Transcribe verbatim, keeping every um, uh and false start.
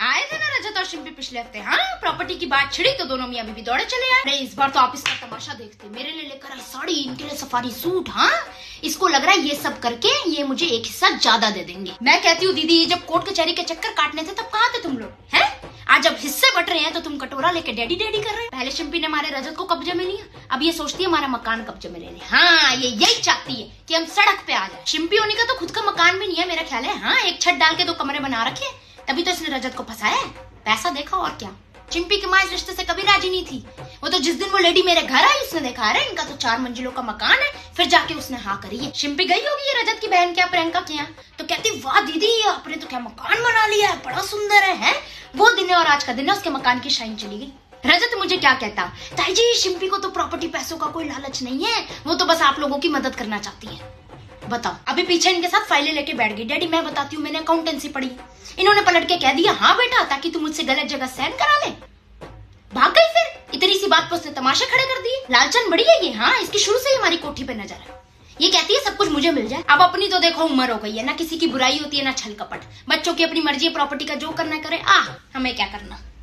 आए थे ना रजत और शिल्पी पिछले हफ्ते। हाँ, प्रॉपर्टी की बात छिड़ी तो दोनों मियां बीवी दौड़े चले आए। अरे इस बार तो आप इसका तमाशा देखते, मेरे लिए लेकर आई साड़ी, इनके लिए सफारी सूट। हाँ, इसको लग रहा है ये सब करके ये मुझे एक हिस्सा ज्यादा दे देंगे। मैं कहती हूँ दीदी, जब कोर्ट कचहरी के चक्कर काटने थे तब कहाँ थे तुम लोग? हैं? आज जब हिस्से बट रहे हैं तो तुम कटोरा लेके डैडी डैडी कर रहे हैं। पहले शिल्पी ने हमारे रजत को कब्जे में लिया, अब ये सोचती है हमारा मकान कब्जे में ले ले। हाँ, ये यही चाहती है कि हम सड़क पे आ जाए। शिल्पी होने का तो खुद का मकान भी नहीं है मेरा ख्याल है। हाँ, एक छत डाल के दो कमरे बना रखे, तभी तो इसने रजत को फंसाया है। पैसा देखा और क्या। चिंपी की माँ इस रिश्ते से कभी राजी नहीं थी। वो तो जिस दिन वो लेडी मेरे घर आई उसने देखा है इनका तो चार मंजिलों का मकान है, फिर जाके उसने हाँ करी है। शिंपी गई होगी ये रजत की बहन क्या प्रियंका के यहाँ, तो कहती वाह दीदी आपने तो क्या मकान बना लिया है, बड़ा सुंदर है, है? वो दिन है और आज का दिन है, उसके मकान की शाइन चली गई। रजत मुझे क्या कहता, ताई जी शिंपी को तो प्रॉपर्टी पैसों का कोई लालच नहीं है, वो तो बस आप लोगों की मदद करना चाहती है। बताओ, अभी पीछे इनके साथ फाइलें लेके बैठ गई। डैडी मैं बताती हूँ, मैंने अकाउंटेंसी पढ़ी। इन्होंने पलट के कह दिया हाँ बेटा, ताकि तुम मुझसे गलत जगह साइन करा ले। भाग गई फिर। इतनी सी बात पर उसने तमाशे खड़े कर दिए। लालचन बड़ी है ये। हाँ, इसकी शुरू से ही हमारी कोठी पे नजर है। ये कहती है सब कुछ मुझे मिल जाए। अब अपनी तो देखो उम्र हो गई है, ना किसी की बुराई होती है ना छल कपट। बच्चों की अपनी मर्जी है, प्रॉपर्टी का जो करना करे, आ हमें क्या करना।